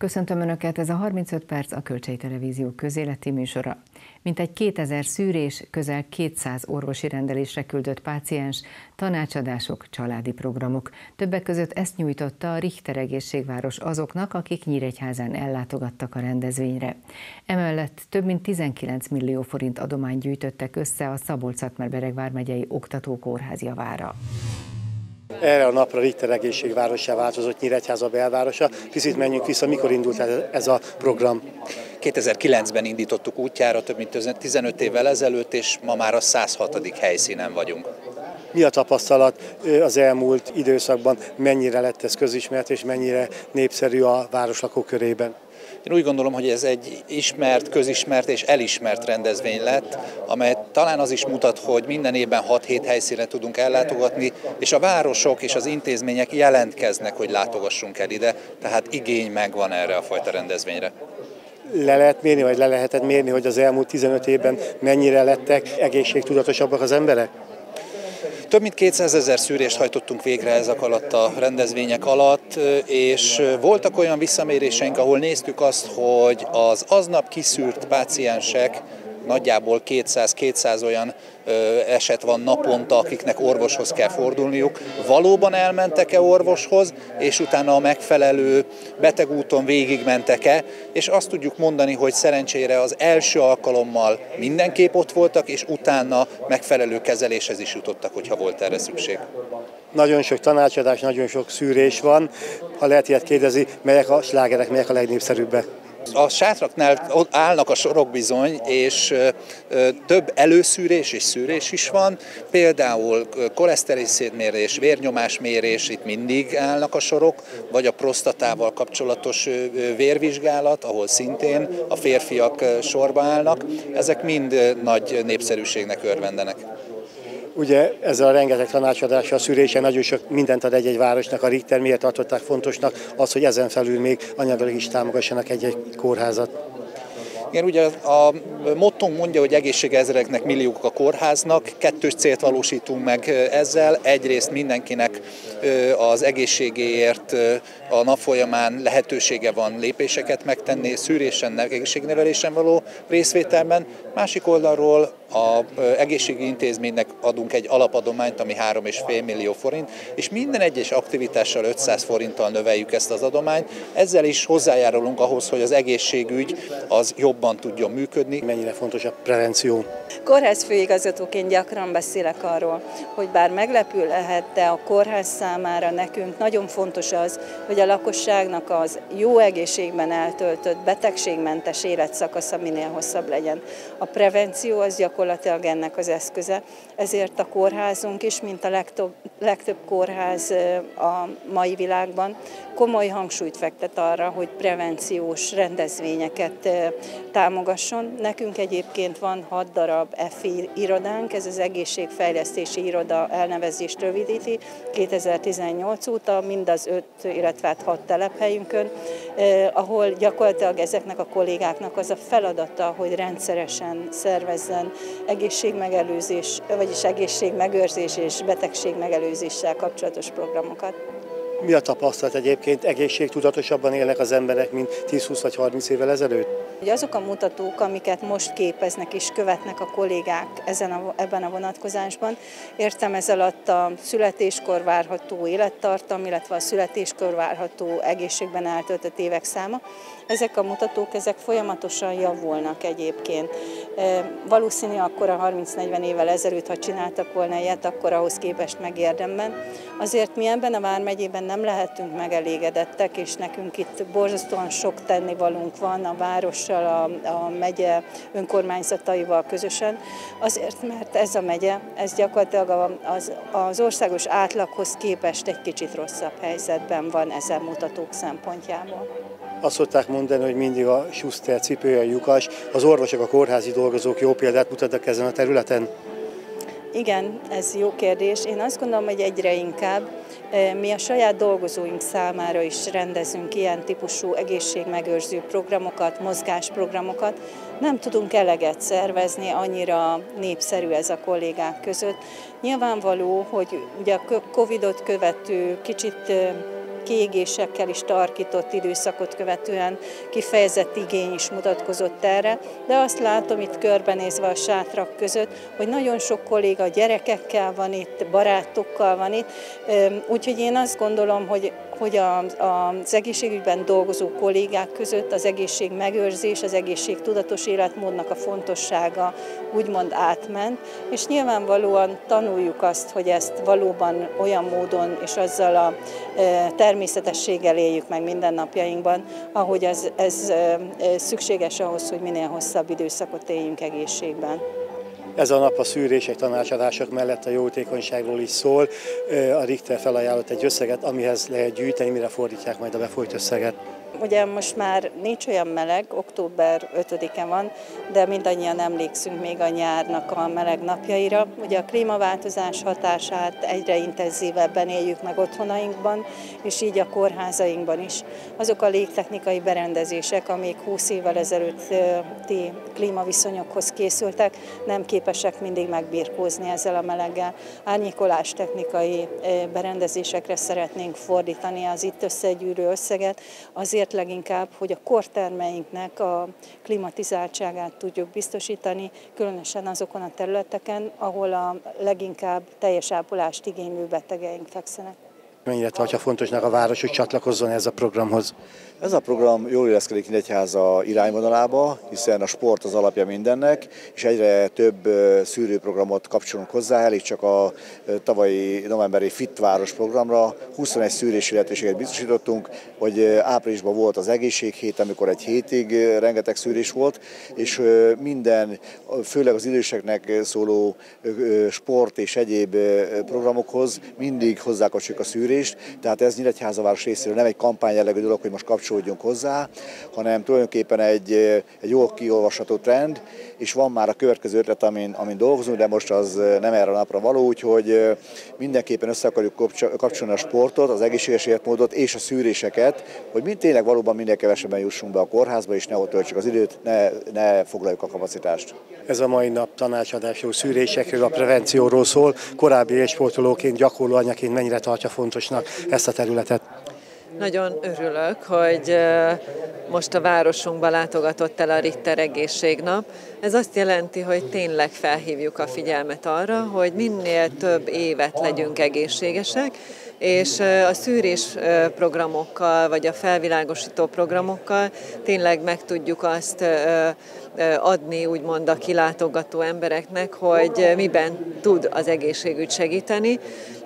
Köszöntöm Önöket, ez a 35 perc a Kölcsei Televízió közéleti műsora. Mintegy 2000 szűrés, közel 200 orvosi rendelésre küldött páciens, tanácsadások, családi programok. Többek között ezt nyújtotta a Richter Egészségváros azoknak, akik Nyíregyházán ellátogattak a rendezvényre. Emellett több mint 19 millió forint adományt gyűjtöttek össze a Szabolcs-Szatmár-Bereg vármegyei oktatókórház javára. Erre a napra Richter Egészségvárossá változott Nyíregyháza belvárosa. Picit menjünk vissza, mikor indult ez a program? 2009-ben indítottuk útjára, több mint 15 évvel ezelőtt, és ma már a 106. helyszínen vagyunk. Mi a tapasztalat az elmúlt időszakban, mennyire lett ez közismert, és mennyire népszerű a városlakók körében? Én úgy gondolom, hogy ez egy ismert, közismert és elismert rendezvény lett, amely talán az is mutat, hogy minden évben 6-7 helyszínre tudunk ellátogatni, és a városok és az intézmények jelentkeznek, hogy látogassunk el ide, tehát igény megvan erre a fajta rendezvényre. Le lehet mérni, vagy le lehetett mérni, hogy az elmúlt 15 évben mennyire lettek egészségtudatosabbak az emberek? Több mint 200 000 szűrést hajtottunk végre ezek alatt a rendezvények alatt, és voltak olyan visszaméréseink, ahol néztük azt, hogy az aznap kiszűrt páciensek, nagyjából 200 olyan eset van naponta, akiknek orvoshoz kell fordulniuk. Valóban elmentek-e orvoshoz, és utána a megfelelő betegúton végigmentek-e, és azt tudjuk mondani, hogy szerencsére az első alkalommal mindenképp ott voltak, és utána megfelelő kezeléshez is jutottak, hogyha volt erre szükség. Nagyon sok tanácsadás, nagyon sok szűrés van. Ha lehet ilyet kérdezni, melyek a slágerek, melyek a legnépszerűbbek? A sátraknál állnak a sorok bizony, és több előszűrés és szűrés is van, például koleszterinszintmérés, vérnyomásmérés, itt mindig állnak a sorok, vagy a prostatával kapcsolatos vérvizsgálat, ahol szintén a férfiak sorba állnak, ezek mind nagy népszerűségnek örvendenek. Ugye ezzel a rengeteg tanácsadással, szűréssel nagyon sok mindent ad egy-egy városnak. A Richter miért tartották fontosnak az, hogy ezen felül még anyagilag is támogassanak egy-egy kórházat? Igen, ugye a mottónk mondja, hogy egészségezredeknek milliók a kórháznak, kettős célt valósítunk meg ezzel. Egyrészt mindenkinek az egészségéért a nap folyamán lehetősége van lépéseket megtenni, szűrésen, egészségnevelésen való részvételben. Másik oldalról az egészségügyi intézménynek adunk egy alapadományt, ami 3,5 millió forint, és minden egyes aktivitással 500 forinttal növeljük ezt az adományt. Ezzel is hozzájárulunk ahhoz, hogy az egészségügy az jobban tudjon működni. Mennyire fontos a prevenció? Kórházfőigazgatóként gyakran beszélek arról, hogy bár meglepő lehet, de a kórház számára nekünk nagyon fontos az, hogy a lakosságnak az jó egészségben eltöltött, betegségmentes életszakasza minél hosszabb legyen. A prevenció az gyakorlatilag ennek az eszköze, ezért a kórházunk is, mint a legtöbb kórház a mai világban, komoly hangsúlyt fektet arra, hogy prevenciós rendezvényeket támogasson. Nekünk egyébként van 6 darab FI irodánk, ez az egészségfejlesztési iroda elnevezést rövidíti, 2018 óta mind az 5, illetve 6 telephelyünkön, ahol gyakorlatilag ezeknek a kollégáknak az a feladata, hogy rendszeresen szervezzen egészségmegelőzés, vagyis egészségmegőrzés és betegségmegelőzéssel kapcsolatos programokat. Mi a tapasztalat egyébként? Egészségtudatosabban élnek az emberek, mint 10-20 vagy 30 évvel ezelőtt? Azok a mutatók, amiket most képeznek és követnek a kollégák ebben a vonatkozásban, értem ez alatt a születéskor várható élettartam, illetve a születéskor várható egészségben eltöltött évek száma. Ezek a mutatók, ezek folyamatosan javulnak egyébként. Valószínű akkor a 30-40 évvel ezelőtt, ha csináltak volna ilyet, akkor ahhoz képest megérdemben. Azért mi ebben a vármegyében nem lehetünk megelégedettek, és nekünk itt borzasztóan sok tennivalónk van a várossal, a megye önkormányzataival közösen. Azért, mert ez a megye, ez gyakorlatilag az országos átlaghoz képest egy kicsit rosszabb helyzetben van ezen mutatók szempontjából. Azt szokták mondani, hogy mindig a Schuster cipője a lyukas. Az orvosok, a kórházi dolgozók jó példát mutatnak ezen a területen? Igen, ez jó kérdés. Én azt gondolom, hogy egyre inkább mi a saját dolgozóink számára is rendezünk ilyen típusú egészségmegőrző programokat, mozgásprogramokat. Nem tudunk eleget szervezni, annyira népszerű ez a kollégák között. Nyilvánvaló, hogy ugye a Covid-ot követő kicsit kiégésekkel is tarkított időszakot követően kifejezett igény is mutatkozott erre, de azt látom itt körbenézve a sátrak között, hogy nagyon sok kolléga gyerekekkel van itt, barátokkal van itt, úgyhogy én azt gondolom, hogy az egészségügyben dolgozó kollégák között az egészségmegőrzés, az egészségtudatos életmódnak a fontossága úgymond átment, és nyilvánvalóan tanuljuk azt, hogy ezt valóban olyan módon és azzal a természetességgel éljük meg mindennapjainkban, ahogy ez szükséges ahhoz, hogy minél hosszabb időszakot éljünk egészségben. Ez a nap a szűrések, tanácsadások mellett a jótékonyságról is szól. A Richter felajánlott egy összeget, amihez lehet gyűjteni, mire fordítják majd a befolyt összeget. Ugye most már nincs olyan meleg, október 5-e van, de mindannyian emlékszünk még a nyárnak a meleg napjaira. Ugye a klímaváltozás hatását egyre intenzívebben éljük meg otthonainkban, és így a kórházainkban is. Azok a légtechnikai berendezések, amik 20 évvel ezelőtti klímaviszonyokhoz készültek, nem képesek mindig megbirkózni ezzel a meleggel. Árnyékolás technikai berendezésekre szeretnénk fordítani az itt összegyűrő összeget, azért leginkább, hogy a kortermeinknek a klimatizáltságát tudjuk biztosítani, különösen azokon a területeken, ahol a leginkább teljes ápolást igénylő betegeink fekszenek. Mennyire tartja fontosnak a város, hogy csatlakozzon ez a programhoz? Ez a program jól illeszkedik Nyíregyháza irányvonalába, hiszen a sport az alapja mindennek, és egyre több szűrőprogramot kapcsolunk hozzá. Elég csak a tavalyi novemberi Fit Város programra 21 szűrési lehetőséget biztosítottunk, hogy áprilisban volt az egészséghét, amikor egy hétig rengeteg szűrés volt, és minden, főleg az időseknek szóló sport és egyéb programokhoz mindig hozzákapcsoljuk a szűrést, tehát ez Nyíregyháza város részéről nem egy kampány jellegű dolog, hogy most kapcsolódjunk hozzá, hanem tulajdonképpen egy jól kiolvasható trend, és van már a következő ötlet, amin dolgozunk, de most az nem erre a napra való, úgyhogy mindenképpen össze akarjuk kapcsolni a sportot, az egészséges életmódot és a szűréseket, hogy tényleg valóban minél kevesebben jussunk be a kórházba, és ne ott töltsük az időt, ne foglaljuk a kapacitást. Ez a mai nap tanácsadásról, szűrésekről, a prevencióról szól. Korábbi élsportolóként, gyakorló anyaként mennyire tartja fontosnak ezt a területet? Nagyon örülök, hogy most a városunkba látogatott el a Richter Egészségnap. Ez azt jelenti, hogy tényleg felhívjuk a figyelmet arra, hogy minél több évet legyünk egészségesek, és a szűrés programokkal, vagy a felvilágosító programokkal tényleg meg tudjuk azt adni, úgymond a kilátogató embereknek, hogy miben tud az egészségügy segíteni.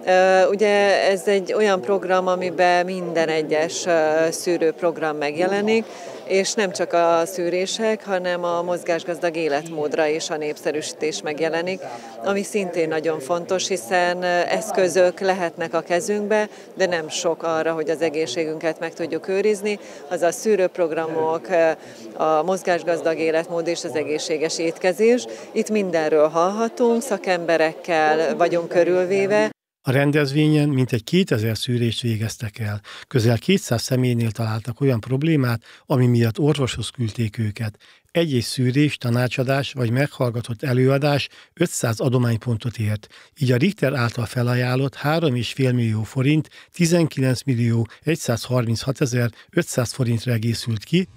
Ugye ez egy olyan program, amiben minden egyes szűrőprogram megjelenik, és nem csak a szűrések, hanem a mozgásgazdag életmódra is a népszerűsítés megjelenik, ami szintén nagyon fontos, hiszen eszközök lehetnek a kezünkbe, de nem sok arra, hogy az egészségünket meg tudjuk őrizni. Az a szűrőprogramok, a mozgásgazdag életmód és az egészséges étkezés. Itt mindenről hallhatunk, szakemberekkel vagyunk körülvéve. A rendezvényen mintegy 2000 szűrést végeztek el. Közel 200 személynél találtak olyan problémát, ami miatt orvoshoz küldték őket. Egy-egy szűrés, tanácsadás vagy meghallgatott előadás 500 adománypontot ért. Így a Richter által felajánlott 3,5 millió forint 19 millió 136 500 forintra egészült ki.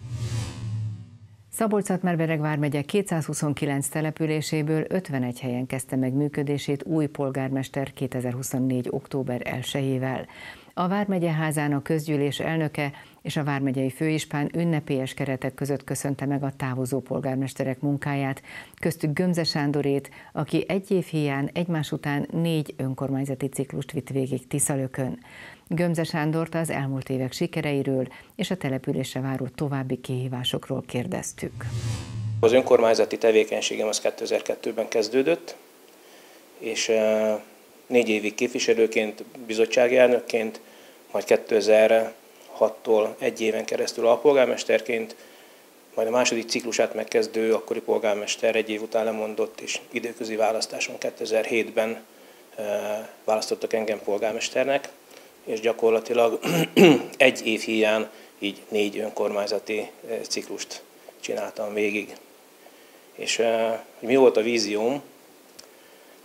Szabolcs-Szatmár-Bereg vármegye 229 településéből 51 helyen kezdte meg működését új polgármester 2024. október 1-ével. A vármegyeházának a közgyűlés elnöke és a vármegyei főispán ünnepélyes keretek között köszönte meg a távozó polgármesterek munkáját, köztük Gömze Sándorét, aki egy év híján egymás után 4 önkormányzati ciklust vitt végig Tiszalökön. Gömze Sándort az elmúlt évek sikereiről és a településre váró további kihívásokról kérdeztük. Az önkormányzati tevékenységem az 2002-ben kezdődött, és 4 évig képviselőként, bizottsági elnökként, majd 2006-tól 1 éven keresztül alpolgármesterként, majd a második ciklusát megkezdő akkori polgármester 1 év után lemondott, és időközi választáson 2007-ben választottak engem polgármesternek, és gyakorlatilag 1 év híján így 4 önkormányzati ciklust csináltam végig. És mi volt a vízióm?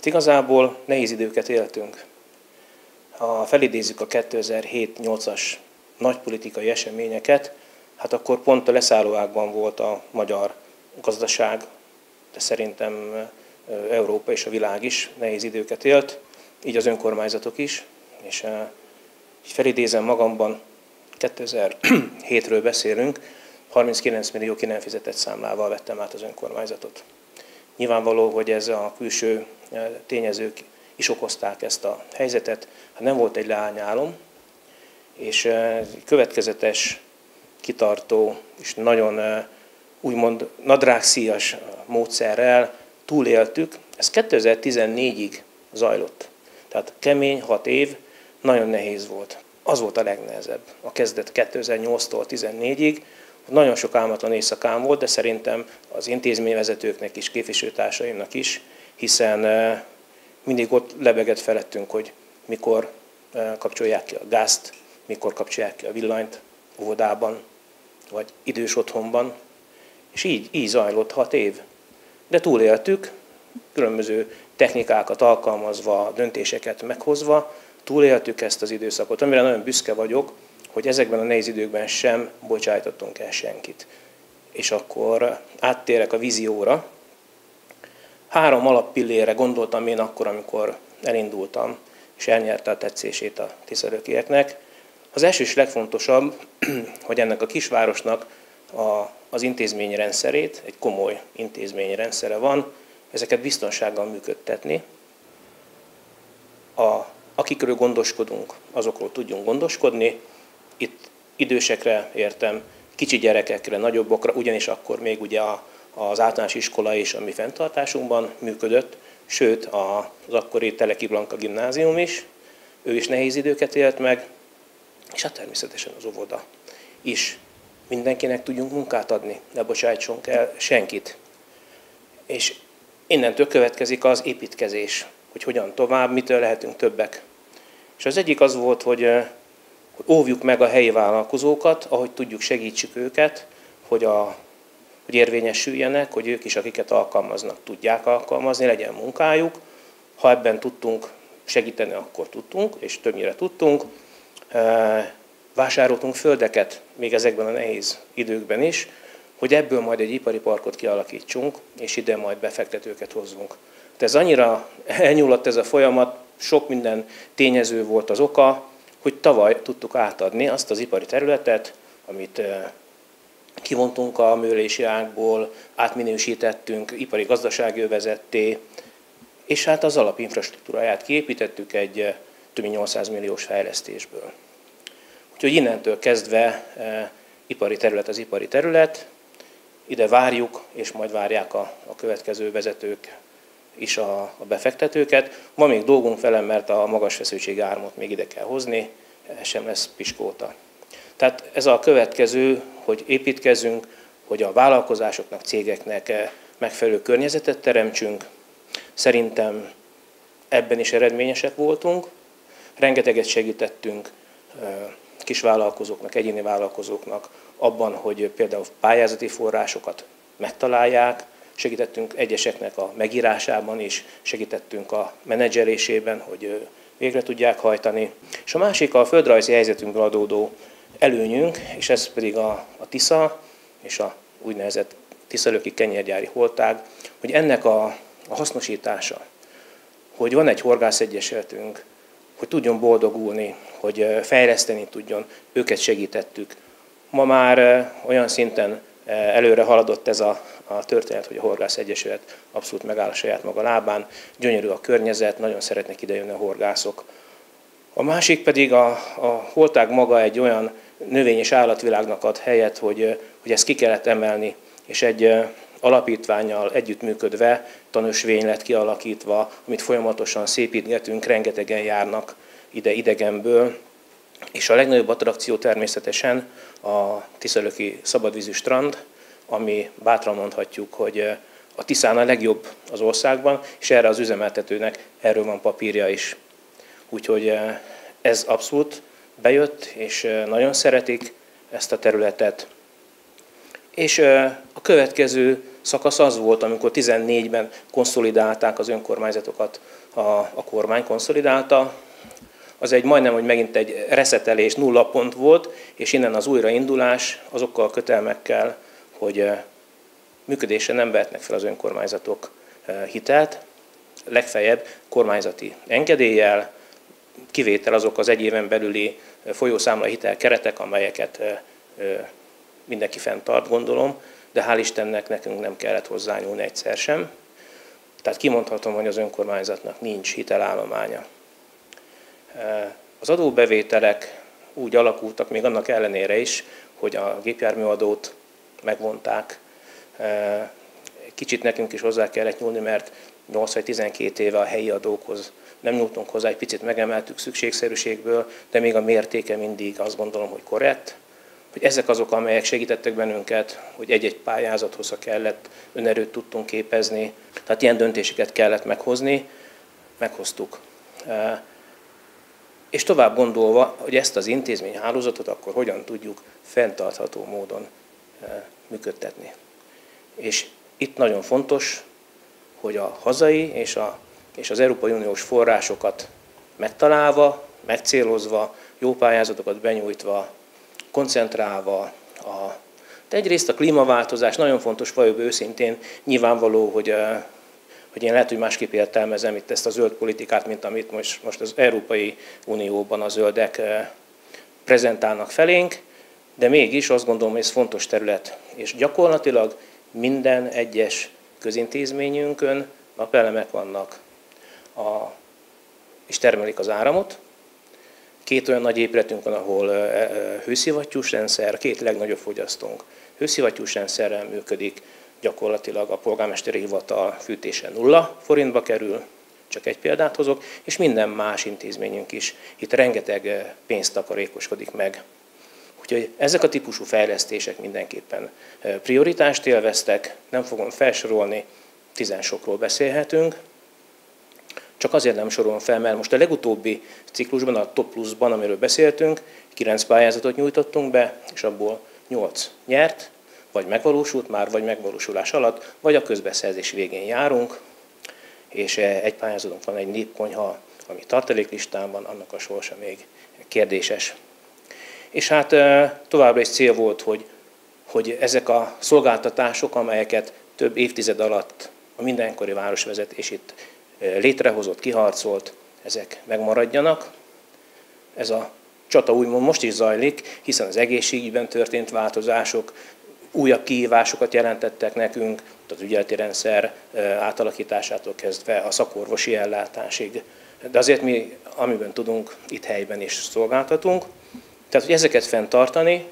Igazából nehéz időket éltünk. Ha felidézzük a 2007-8-as nagy politikai eseményeket, hát akkor pont a leszállóágban volt a magyar gazdaság, de szerintem Európa és a világ is nehéz időket élt, így az önkormányzatok is, és így felidézem magamban, 2007-ről beszélünk, 39 millió ki nem fizetett számlával vettem át az önkormányzatot. Nyilvánvaló, hogy ez a külső tényezők is okozták ezt a helyzetet. Hát nem volt egy leányálom, és következetes, kitartó és nagyon úgymond nadrágszíjas módszerrel túléltük. Ez 2014-ig zajlott. Tehát kemény, 6 év, nagyon nehéz volt. Az volt a legnehezebb. A kezdet 2008-tól 14-ig. Nagyon sok álmatlan éjszakám volt, de szerintem az intézményvezetőknek is, képviselőtársaimnak is, hiszen mindig ott lebegett felettünk, hogy mikor kapcsolják ki a gázt, mikor kapcsolják ki a villanyt óvodában, vagy idős otthonban. És így zajlott 6 év. De túléltük, különböző technikákat alkalmazva, döntéseket meghozva, túléltük ezt az időszakot, amire nagyon büszke vagyok, hogy ezekben a nehéz időkben sem bocsájtottunk el senkit. És akkor áttérek a vízióra. 3 alappillére gondoltam én akkor, amikor elindultam, és elnyerte a tetszését a tiszalökieknek. Az első és legfontosabb, hogy ennek a kisvárosnak az intézményrendszerét, egy komoly intézményrendszere van, ezeket biztonsággal működtetni. Akikről gondoskodunk, azokról tudjunk gondoskodni. Itt idősekre értem, kicsi gyerekekre, nagyobbokra, ugyanis akkor még ugye az általános iskola is a mi fenntartásunkban működött, sőt az akkori Teleki Blanka gimnázium is, ő is nehéz időket élt meg, és hát természetesen az óvoda is. Mindenkinek tudjunk munkát adni, ne bocsájtsunk el senkit. És innentől következik az építkezés, hogy hogyan tovább, mitől lehetünk többek. És az egyik az volt, hogy óvjuk meg a helyi vállalkozókat, ahogy tudjuk, segítsük őket, hogy érvényesüljenek, hogy ők is, akiket alkalmaznak, tudják alkalmazni, legyen munkájuk. Ha ebben tudtunk segíteni, akkor tudtunk, és többnyire tudtunk. Vásároltunk földeket még ezekben a nehéz időkben is, hogy ebből majd egy ipari parkot kialakítsunk, és ide majd befektetőket hozzunk. De ez annyira elnyúlott ez a folyamat, sok minden tényező volt az oka, hogy tavaly tudtuk átadni azt az ipari területet, amit kivontunk a művelési ágból, átminősítettünk, ipari gazdasági övezetté, és hát az alapinfrastruktúráját kiépítettük egy több mint 800 milliós fejlesztésből. Úgyhogy innentől kezdve ipari terület az ipari terület, ide várjuk, és majd várják a következő vezetők is a befektetőket. Ma még dolgunk velem, mert a magas feszültségi áramot még ide kell hozni, ez sem lesz piskóta. Tehát ez a következő, hogy építkezzünk, hogy a vállalkozásoknak, cégeknek megfelelő környezetet teremtsünk. Szerintem ebben is eredményesek voltunk. Rengeteget segítettünk kisvállalkozóknak, egyéni vállalkozóknak abban, hogy például pályázati forrásokat megtalálják, segítettünk egyeseknek a megírásában is, segítettünk a menedzselésében, hogy végre tudják hajtani. És a másik a földrajzi helyzetünkből adódó előnyünk, és ez pedig a Tisza és a úgynevezett tiszalöki kenyérgyári holtág, hogy ennek a hasznosítása, hogy van egy horgászegyesületünk, hogy tudjon boldogulni, hogy fejleszteni tudjon, őket segítettük. Ma már olyan szinten előre haladott ez a történet, hogy a horgászegyesület abszolút megáll a saját maga lábán, gyönyörű a környezet, nagyon szeretnek idejönni a horgászok. A másik pedig a holtág maga egy olyan növény- és állatvilágnak ad helyet, hogy ezt ki kellett emelni, és egy alapítvánnyal együttműködve tanösvény lett kialakítva, amit folyamatosan szépítgetünk, rengetegen járnak ide idegenből, és a legnagyobb attrakció természetesen a tiszalöki szabadvízű strand, ami bátran mondhatjuk, hogy a Tiszán a legjobb az országban, és erre az üzemeltetőnek erről van papírja is. Úgyhogy ez abszolút bejött, és nagyon szeretik ezt a területet. És a következő szakasz az volt, amikor 2014-ben konszolidálták az önkormányzatokat, a kormány konszolidálta, az egy majdnem, hogy megint egy reszetelés, 0 pont volt, és innen az újraindulás azokkal a kötelmekkel, hogy működésre nem vehetnek fel az önkormányzatok hitelt, legfeljebb kormányzati engedéllyel, kivétel azok az 1 éven belüli folyószámla hitel keretek, amelyeket mindenki fenntart, gondolom, de hál' Istennek nekünk nem kellett hozzányúlni egyszer sem. Tehát kimondhatom, hogy az önkormányzatnak nincs hitelállománya. Az adóbevételek úgy alakultak, még annak ellenére is, hogy a gépjárműadót megvonták. Kicsit nekünk is hozzá kellett nyúlni, mert 8 vagy 12 éve a helyi adókhoz nem nyúltunk hozzá, egy picit megemeltük szükségszerűségből, de még a mértéke mindig azt gondolom, hogy korrekt. Hogy ezek azok, amelyek segítettek bennünket, hogy egy-egy pályázathoz, ha kellett, önerőt tudtunk képezni. Tehát ilyen döntéseket kellett meghozni, meghoztuk. És tovább gondolva, hogy ezt az intézményhálózatot akkor hogyan tudjuk fenntartható módon működtetni. És itt nagyon fontos, hogy a hazai és az Európai Uniós forrásokat megtalálva, megcélozva, jó pályázatokat benyújtva, koncentrálva, de egyrészt a klímaváltozás nagyon fontos, valóban őszintén nyilvánvaló, hogy én lehet, hogy másképp értelmezem itt ezt a zöld politikát, mint amit most az Európai Unióban a zöldek prezentálnak felénk, de mégis azt gondolom, hogy ez fontos terület. És gyakorlatilag minden egyes közintézményünkön napelemek vannak, és termelik az áramot. 2 olyan nagy épületünk van, ahol hőszivattyús rendszer, 2 legnagyobb fogyasztónk hőszivattyús rendszerrel működik, gyakorlatilag a polgármesteri hivatal fűtése 0 forintba kerül, csak egy példát hozok, és minden más intézményünk is. Itt rengeteg pénzt takarékoskodik meg. Úgyhogy ezek a típusú fejlesztések mindenképpen prioritást élveztek, nem fogom felsorolni, 10 sokról beszélhetünk. Csak azért nem sorolom fel, mert most a legutóbbi ciklusban, a Top Plus-ban, amiről beszéltünk, 9 pályázatot nyújtottunk be, és abból 8 nyert, vagy megvalósult már, vagy megvalósulás alatt, vagy a közbeszerzés végén járunk, és egy pályázatunk van, egy népkonyha, ami tartaléklistán van, annak a sorsa még kérdéses. És hát továbbra is cél volt, hogy ezek a szolgáltatások, amelyeket több évtized alatt a mindenkori városvezetés itt létrehozott, kiharcolt, ezek megmaradjanak. Ez a csata úgymond most is zajlik, hiszen az egészségügyben történt változások, újabb kihívásokat jelentettek nekünk, az ügyeleti rendszer átalakításától kezdve a szakorvosi ellátásig. De azért mi, amiben tudunk, itt helyben is szolgáltatunk. Tehát, hogy ezeket fenntartani,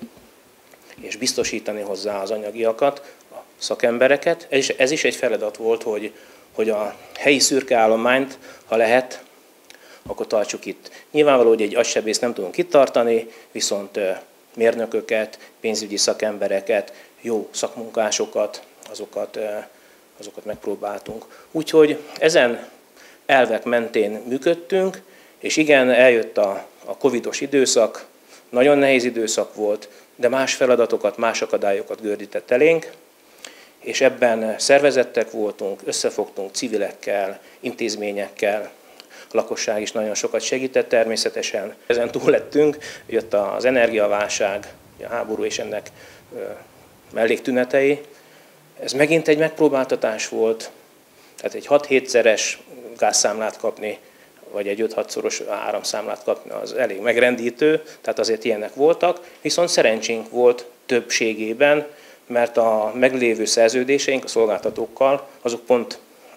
és biztosítani hozzá az anyagiakat, a szakembereket. Ez is egy feladat volt, hogy a helyi szürkeállományt, ha lehet, akkor tartsuk itt. Nyilvánvaló, hogy egy agysebészt nem tudunk itt tartani, viszont mérnököket, pénzügyi szakembereket, jó szakmunkásokat, azokat megpróbáltunk. Úgyhogy ezen elvek mentén működtünk, és igen, eljött a covidos időszak, nagyon nehéz időszak volt, de más feladatokat, más akadályokat gördített elénk, és ebben szervezettek voltunk, összefogtunk civilekkel, intézményekkel, a lakosság is nagyon sokat segített természetesen. Ezen túl lettünk, jött az energiaválság, a háború és ennek melléktünetei. Ez megint egy megpróbáltatás volt, tehát egy 6-7-szeres gázszámlát kapni, vagy egy 5-6-szoros áramszámlát kapni, az elég megrendítő, tehát azért ilyenek voltak, viszont szerencsénk volt többségében, mert a meglévő szerződéseink a szolgáltatókkal, azok pont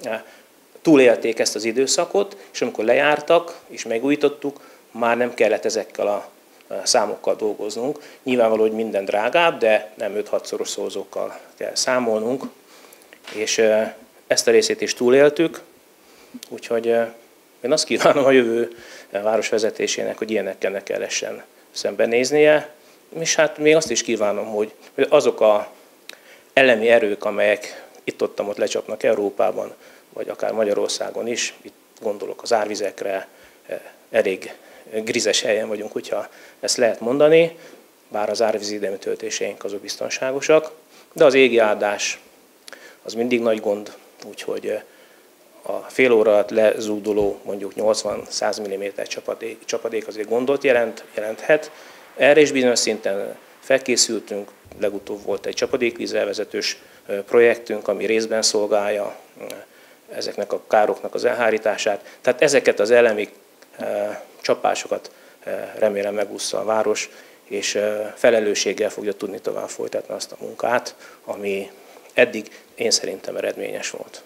túlélték ezt az időszakot, és amikor lejártak, és megújítottuk, már nem kellett ezekkel a számokkal dolgoznunk. Nyilvánvaló, hogy minden drágább, de nem 5-6-szoros szorzókkal kell számolnunk, és ezt a részét is túléltük, úgyhogy én azt kívánom a jövő városvezetésének, hogy ilyenekkel ne kellessen szembenéznie, és hát még azt is kívánom, hogy azok a elemi erők, amelyek itt-ott lecsapnak Európában, vagy akár Magyarországon is, itt gondolok az árvizekre, elég grizes helyen vagyunk, hogyha ezt lehet mondani, bár az árvízvédelmi töltéseink azok biztonságosak, de az égi áldás az mindig nagy gond, úgyhogy a fél óra alatt lezúduló mondjuk 80-100 mm csapadék azért gondot jelenthet. Erre is bizonyos szinten felkészültünk, legutóbb volt egy csapadékvízelvezetős projektünk, ami részben szolgálja ezeknek a károknak az elhárítását. Tehát ezeket az elemi csapásokat remélem megúszza a város, és felelősséggel fogja tudni tovább folytatni azt a munkát, ami eddig én szerintem eredményes volt.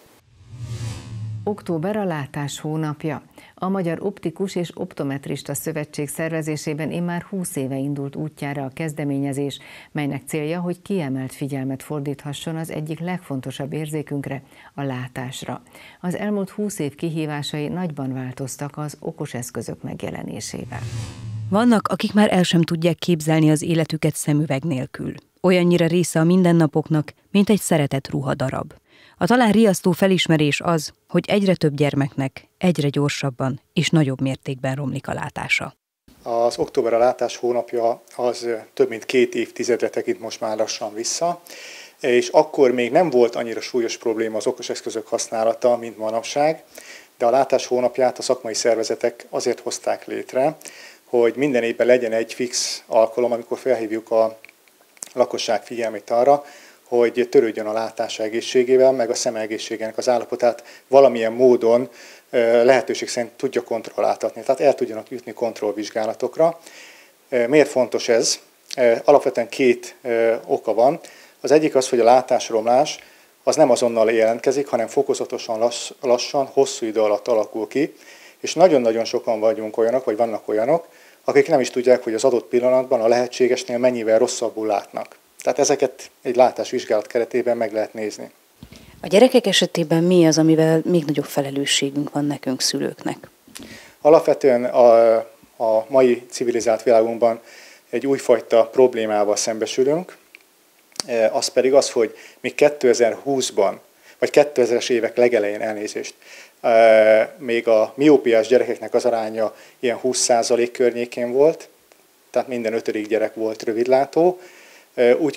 Október a látás hónapja. A Magyar Optikus és Optometrista Szövetség szervezésében immár 20 éve indult útjára a kezdeményezés, melynek célja, hogy kiemelt figyelmet fordíthasson az egyik legfontosabb érzékünkre, a látásra. Az elmúlt 20 év kihívásai nagyban változtak az okos eszközök megjelenésével. Vannak, akik már el sem tudják képzelni az életüket szemüveg nélkül. Olyannyira része a mindennapoknak, mint egy szeretett ruhadarab. A talán riasztó felismerés az, hogy egyre több gyermeknek egyre gyorsabban és nagyobb mértékben romlik a látása. Az október a látás hónapja az több mint 2 évtizedre tekint most már lassan vissza, és akkor még nem volt annyira súlyos probléma az okos eszközök használata, mint manapság, de a látás hónapját a szakmai szervezetek azért hozták létre, hogy minden évben legyen egy fix alkalom, amikor felhívjuk a lakosság figyelmét arra, hogy törődjön a látása egészségével, meg a szeme egészségének az állapotát valamilyen módon lehetőség szerint tudja kontrolláltatni, tehát el tudjanak jutni kontrollvizsgálatokra. Miért fontos ez? Alapvetően 2 oka van. Az egyik az, hogy a látásromlás az nem azonnal jelentkezik, hanem fokozatosan, lassan, hosszú idő alatt alakul ki, és nagyon-nagyon sokan vagyunk olyanok, vagy vannak olyanok, akik nem is tudják, hogy az adott pillanatban a lehetségesnél mennyivel rosszabbul látnak. Tehát ezeket egy látásvizsgálat keretében meg lehet nézni. A gyerekek esetében mi az, amivel még nagyobb felelősségünk van nekünk, szülőknek? Alapvetően a mai civilizált világunkban egy újfajta problémával szembesülünk, az pedig az, hogy még 2020-ban, vagy 2000-es évek legelején elnézést, még a miópiás gyerekeknek az aránya ilyen 20% környékén volt, tehát minden 5. gyerek volt rövidlátó. Úgy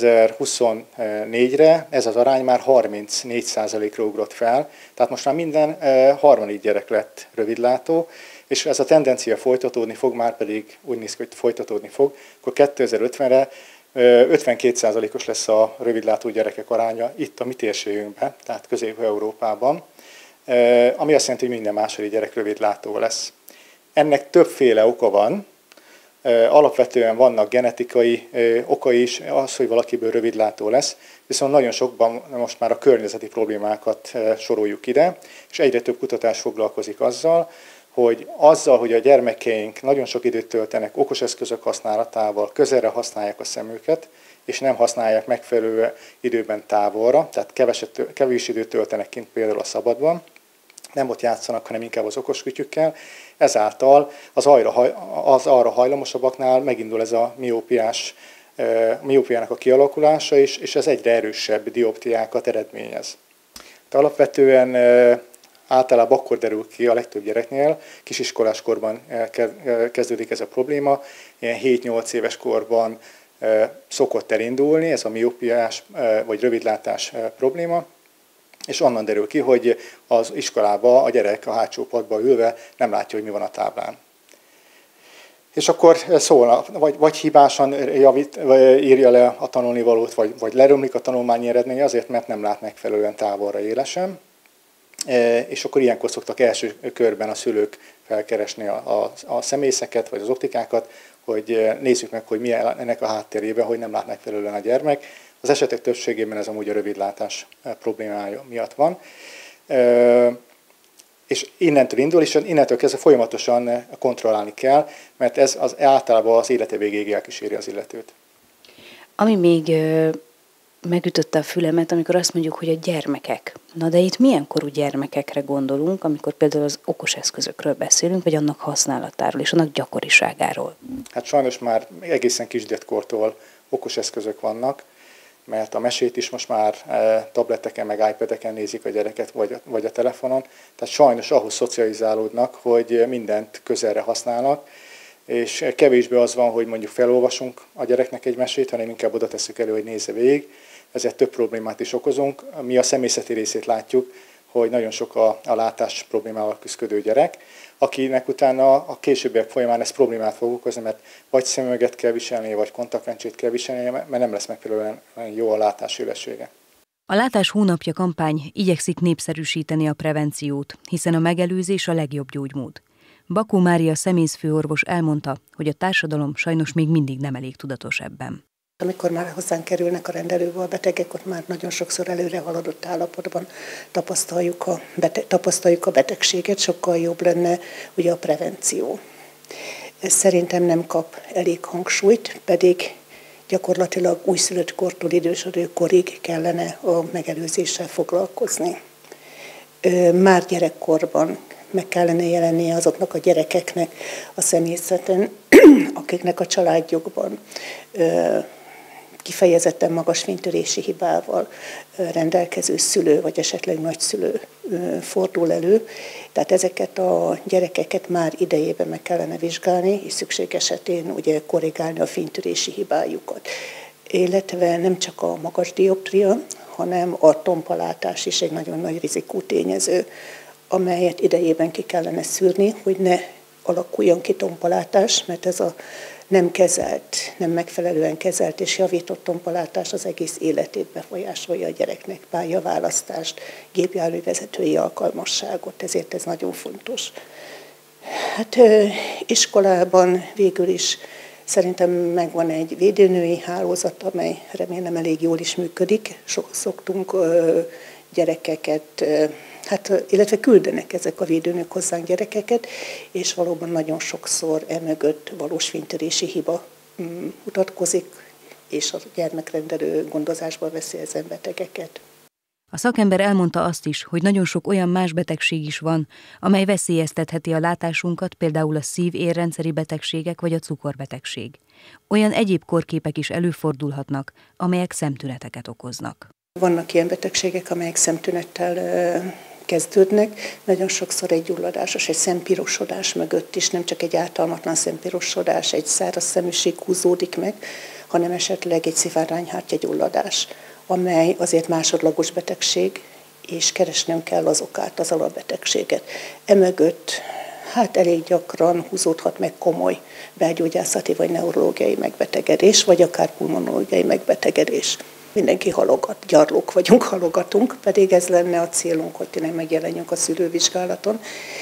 2024-re ez az arány már 34%-ra ugrott fel, tehát most már minden 3. gyerek lett rövidlátó, és ez a tendencia folytatódni fog, már pedig úgy néz ki, hogy folytatódni fog, akkor 2050-re 52%-os lesz a rövidlátó gyerekek aránya itt a mi térségünkben, tehát Közép-Európában, ami azt jelenti, hogy minden második gyerek rövidlátó lesz. Ennek többféle oka van. Alapvetően vannak genetikai okai is, az, hogy valakiből rövidlátó lesz, viszont nagyon sokban most már a környezeti problémákat soroljuk ide, és egyre több kutatás foglalkozik azzal, hogy a gyermekeink nagyon sok időt töltenek okos eszközök használatával, közelre használják a szemüket, és nem használják megfelelő időben távolra, tehát kevés időt töltenek kint például a szabadban, nem ott játszanak, hanem inkább az okos kütyükkel. Ezáltal az arra hajlamosabbaknál megindul ez a miópiának a kialakulása is, és ez egyre erősebb dioptriákat eredményez. De alapvetően általában akkor derül ki a legtöbb gyereknél, kisiskolás korban kezdődik ez a probléma, ilyen 7-8 éves korban szokott elindulni ez a miópiás vagy rövidlátás probléma, és onnan derül ki, hogy az iskolában a gyerek a hátsó padba ülve nem látja, hogy mi van a táblán. És akkor szólna, vagy hibásan írja le a tanulnivalót, vagy lerömlik a tanulmányi eredménye azért, mert nem lát megfelelően távolra élesen. És akkor ilyenkor szoktak első körben a szülők felkeresni a szemészeket, vagy az optikákat, hogy nézzük meg, hogy mi ennek a háttérében, hogy nem lát megfelelően a gyermek. Az esetek többségében ez amúgy a rövidlátás problémája miatt van. És innentől indul, és innentől kezdve folyamatosan kontrollálni kell, mert ez általában az élete végéig elkíséri az illetőt. Ami még megütötte a fülemet, amikor azt mondjuk, hogy a gyermekek. Na de itt milyen korú gyermekekre gondolunk, amikor például az okos eszközökről beszélünk, vagy annak használatáról és annak gyakoriságáról? Hát sajnos már egészen kisgyermekkortól okos eszközök vannak, mert a mesét is most már tableteken, meg iPad-eken nézik a gyereket, vagy a telefonon. Tehát sajnos ahhoz szocializálódnak, hogy mindent közelre használnak, és kevésbé az van, hogy mondjuk felolvasunk a gyereknek egy mesét, hanem inkább oda tesszük elő, hogy nézze végig. Ezért több problémát is okozunk. Mi a személyzeti részét látjuk, hogy nagyon sok a látás problémával küzdő gyerek, akinek utána a későbbiek folyamán ez problémát fog okozni, mert vagy szemüveget kell viselni, vagy kontaktlencsét kell viselni, mert nem lesz megfelelően jó a látásélessége. A Látás hónapja kampány igyekszik népszerűsíteni a prevenciót, hiszen a megelőzés a legjobb gyógymód. Bakó Mária szemészfőorvos elmondta, hogy a társadalom sajnos még mindig nem elég tudatos ebben. Amikor már hozzánk kerülnek a rendelőbe a betegek, ott már nagyon sokszor előre haladott állapotban tapasztaljuk a betegséget, sokkal jobb lenne ugye a prevenció. Ez szerintem nem kap elég hangsúlyt, pedig gyakorlatilag újszülött kortól idősödő korig kellene a megelőzéssel foglalkozni. Már gyerekkorban meg kellene jelennie azoknak a gyerekeknek a személyzeten, akiknek a családjukban kifejezetten magas fénytörési hibával rendelkező szülő vagy esetleg nagyszülő fordul elő. Tehát ezeket a gyerekeket már idejében meg kellene vizsgálni, és szükség esetén ugye korrigálni a fénytörési hibájukat. Illetve nem csak a magas dioptria, hanem a tompalátás is egy nagyon nagy rizikó tényező, amelyet idejében ki kellene szűrni, hogy ne alakuljon ki tompalátás, mert ez a nem kezelt, nem megfelelően kezelt és javított tompalátás az egész életét befolyásolja a gyereknek, pályaválasztást, gépjárművezetői alkalmasságot, ezért ez nagyon fontos. Hát iskolában végül is szerintem megvan egy védőnői hálózat, amely remélem elég jól is működik. Szoktunk gyerekeket, illetve küldenek ezek a védőnők hozzánk gyerekeket, és valóban nagyon sokszor emögött valós fénytörési hiba mutatkozik, és a gyermekrendelő gondozásba veszi ezen betegeket. A szakember elmondta azt is, hogy nagyon sok olyan más betegség is van, amely veszélyeztetheti a látásunkat, például a szív-érrendszeri betegségek vagy a cukorbetegség. Olyan egyéb kórképek is előfordulhatnak, amelyek szemtüneteket okoznak. Vannak ilyen betegségek, amelyek szemtünettel kezdődnek. Nagyon sokszor egy gyulladásos, egy szempirosodás mögött is, nem csak egy ártalmatlan szempirosodás, egy száraz szeműség húzódik meg, hanem esetleg egy szivárványhártyagyulladás, amely azért másodlagos betegség, és keresnünk kell az okát, az alapbetegséget. Emögött elég gyakran húzódhat meg komoly belgyógyászati vagy neurológiai megbetegedés, vagy akár pulmonológiai megbetegedés. Mindenki halogat, gyarlók vagyunk, halogatunk, pedig ez lenne a célunk, hogy tényleg megjelenjünk a szűrővizsgálaton.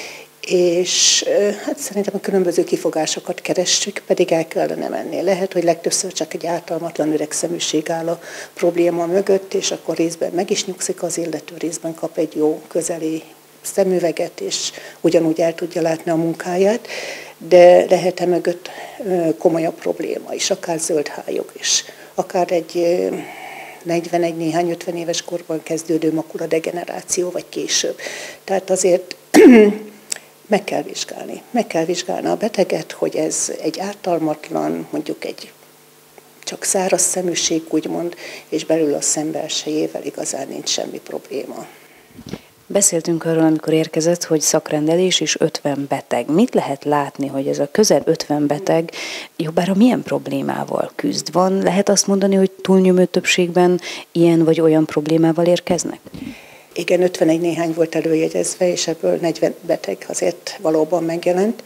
És szerintem a különböző kifogásokat keressük, pedig el kellene menni. Lehet, hogy legtöbbször csak egy ártalmatlan üregszeműség áll a probléma mögött, és akkor részben meg is nyugszik az illető, részben kap egy jó közeli szemüveget, és ugyanúgy el tudja látni a munkáját, de lehet mögött komolyabb probléma is, akár zöldhályog is, akár egy 41 néhány 50 éves korban kezdődő makuladegeneráció, vagy később. Tehát azért meg kell vizsgálni a beteget, hogy ez egy ártalmatlan, mondjuk egy csak száraz szeműség, úgymond, és belül a szembelsejével igazán nincs semmi probléma. Beszéltünk arról, amikor érkezett, hogy szakrendelés és 50 beteg. Mit lehet látni, hogy ez a közel 50 beteg jobbára milyen problémával küzd? Lehet azt mondani, hogy túlnyomó többségben ilyen vagy olyan problémával érkeznek? Igen, 51 néhány volt előjegyezve, és ebből 40 beteg azért valóban megjelent.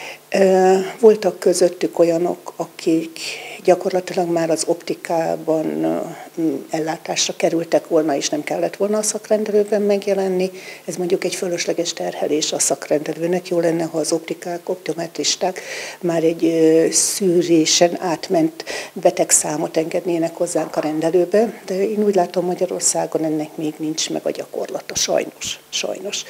Voltak közöttük olyanok, akik gyakorlatilag már az optikában ellátásra kerültek volna, és nem kellett volna a szakrendelőben megjelenni. Ez mondjuk egy fölösleges terhelés a szakrendelőnek. Jó lenne, ha az optikák, optometristák már egy szűrésen átment betegszámot engednének hozzánk a rendelőbe, de én úgy látom, Magyarországon ennek még nincs meg a gyakorlata, sajnos.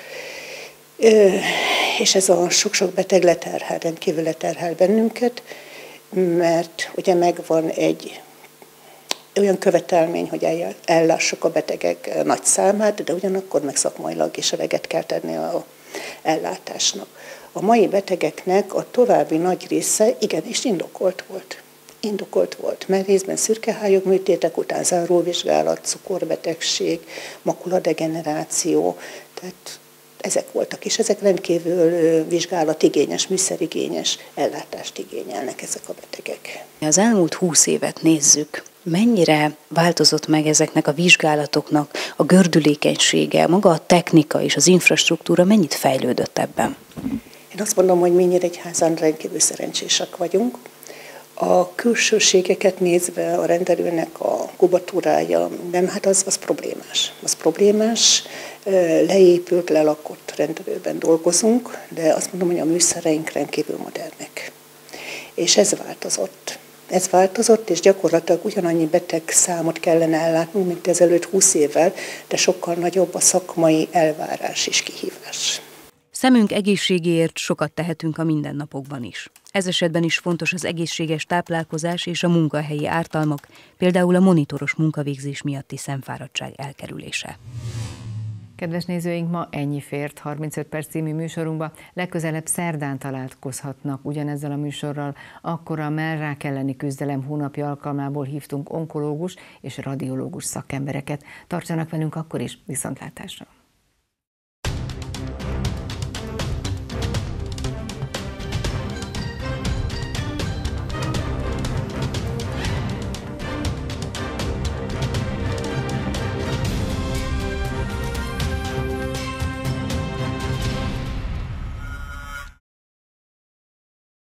És ez a sok-sok beteg rendkívül leterhel bennünket, mert ugye megvan egy olyan követelmény, hogy ellássuk a betegek nagy számát, de ugyanakkor meg szakmailag is eleget kell tenni az ellátásnak. A mai betegeknek a további nagy része igenis indokolt volt, mert részben szürkehályog műtétek után záróvizsgálat, cukorbetegség, makuladegeneráció, tehát ezek voltak, és ezek rendkívül vizsgálatigényes, műszerigényes ellátást igényelnek ezek a betegek. Az elmúlt 20 évet nézzük, Mennyire változott meg ezeknek a vizsgálatoknak a gördülékenysége, maga a technika és az infrastruktúra mennyit fejlődött ebben? Én azt mondom, hogy mi Nyíregyházán rendkívül szerencsések vagyunk. A külsőségeket nézve a rendelőnek a kubatúrája, nem, hát az problémás. Az problémás, leépült, lelakott rendelőben dolgozunk, de azt mondom, hogy a műszereink rendkívül modernek. És ez változott. Ez változott, és gyakorlatilag ugyanannyi beteg számot kellene ellátnunk, mint ezelőtt 20 évvel, de sokkal nagyobb a szakmai elvárás és kihívás. Szemünk egészségéért sokat tehetünk a mindennapokban is. Ez esetben is fontos az egészséges táplálkozás és a munkahelyi ártalmak, például a monitoros munkavégzés miatti szemfáradtság elkerülése. Kedves nézőink, ma ennyi fért 35 perc című műsorunkba. Legközelebb szerdán találkozhatnak ugyanezzel a műsorral. Akkor a mellrák elleni küzdelem hónapja alkalmából hívtunk onkológus és radiológus szakembereket. Tartsanak velünk akkor is, viszontlátásra!